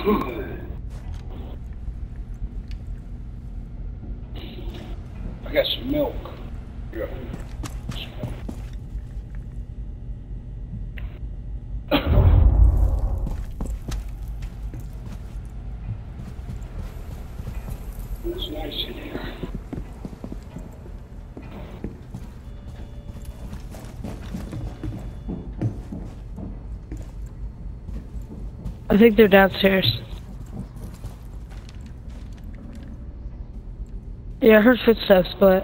I got some milk. Yeah. It's nice in here. I think they're downstairs. Yeah, I heard footsteps, but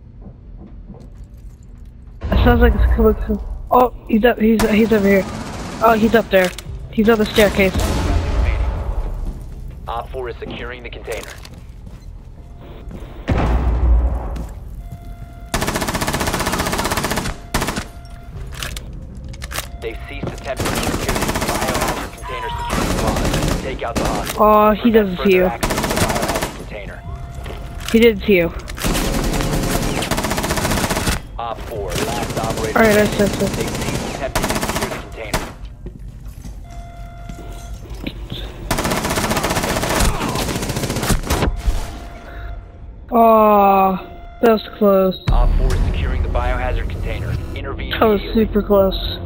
it sounds like it's coming from. Oh, he's up. He's over here. Oh, he's up there. He's on the staircase. Op 4 is securing the container. They've ceased attempting to secure the biohazard container security pod. Take out the hostage. Oh, he doesn't see you. Access to the biohazard container. He didn't see you. Op 4, last operator. Alright, I said so. They've ceased attempting to secure the container. Oh, that was close. Op 4 is securing the biohazard container. Intervene That was immediately. super close.